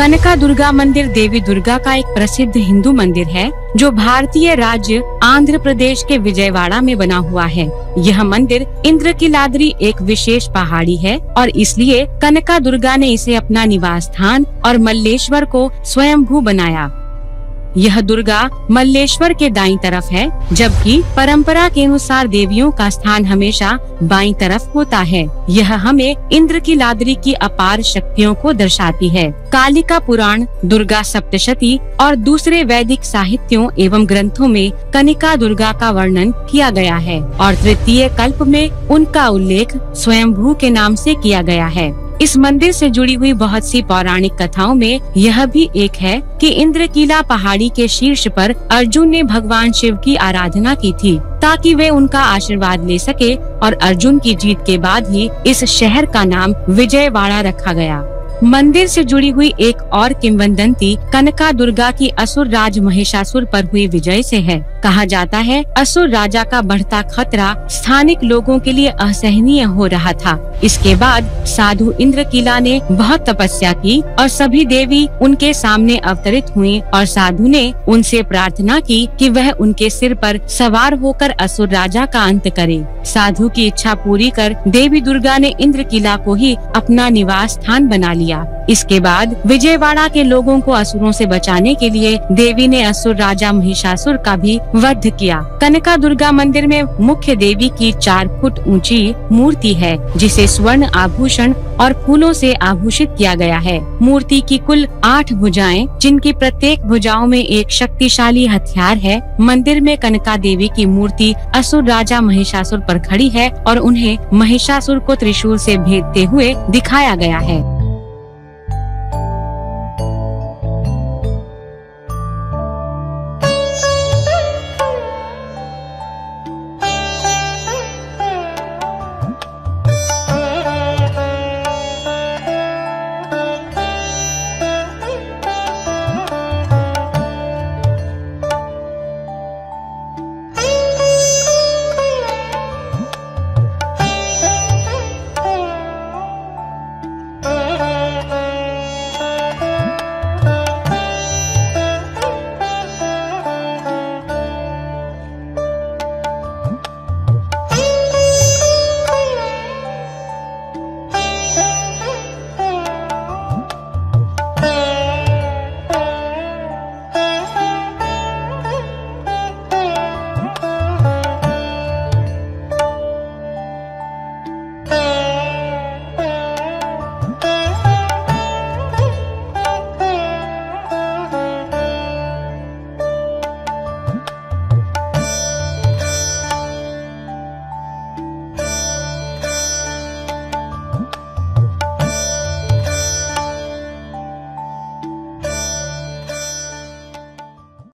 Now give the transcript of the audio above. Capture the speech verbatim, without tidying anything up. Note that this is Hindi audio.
कनका दुर्गा मंदिर देवी दुर्गा का एक प्रसिद्ध हिंदू मंदिर है जो भारतीय राज्य आंध्र प्रदेश के विजयवाड़ा में बना हुआ है। यह मंदिर इंद्रकीलाद्रि एक विशेष पहाड़ी है और इसलिए कनका दुर्गा ने इसे अपना निवास स्थान और मल्लेश्वर को स्वयंभू बनाया। यह दुर्गा मल्लेश्वर के दाईं तरफ है, जबकि परंपरा के अनुसार देवियों का स्थान हमेशा बाईं तरफ होता है। यह हमें इंद्रकीलाद्रि की अपार शक्तियों को दर्शाती है। कालिका पुराण, दुर्गा सप्तशती और दूसरे वैदिक साहित्यों एवं ग्रंथों में कनिका दुर्गा का वर्णन किया गया है और तृतीय कल्प में उनका उल्लेख स्वयंभू के नाम से किया गया है। इस मंदिर से जुड़ी हुई बहुत सी पौराणिक कथाओं में यह भी एक है कि इंद्रकीला पहाड़ी के शीर्ष पर अर्जुन ने भगवान शिव की आराधना की थी ताकि वे उनका आशीर्वाद ले सके और अर्जुन की जीत के बाद ही इस शहर का नाम विजयवाड़ा रखा गया। मंदिर से जुड़ी हुई एक और किंवदंती कनका दुर्गा की असुर राज महिषासुर पर हुई विजय से है। कहा जाता है असुर राजा का बढ़ता खतरा स्थानिक लोगों के लिए असहनीय हो रहा था। इसके बाद साधु इंद्रकीला ने बहुत तपस्या की और सभी देवी उनके सामने अवतरित हुई और साधु ने उनसे प्रार्थना की कि वह उनके सिर पर सवार होकर असुर राजा का अंत करे। साधु की इच्छा पूरी कर देवी दुर्गा ने इंद्रकीला को ही अपना निवास स्थान बना लिया। इसके बाद विजयवाड़ा के लोगों को असुरों से बचाने के लिए देवी ने असुर राजा महिषासुर का भी वध किया। कनका दुर्गा मंदिर में मुख्य देवी की चार फुट ऊंची मूर्ति है जिसे स्वर्ण आभूषण और फूलों से आभूषित किया गया है। मूर्ति की कुल आठ भुजाएं, जिनकी प्रत्येक भुजाओं में एक शक्तिशाली हथियार है। मंदिर में कनका देवी की मूर्ति असुर राजा महिषासुर पर खड़ी है और उन्हें महिषासुर को त्रिशूल से भेदते हुए दिखाया गया है।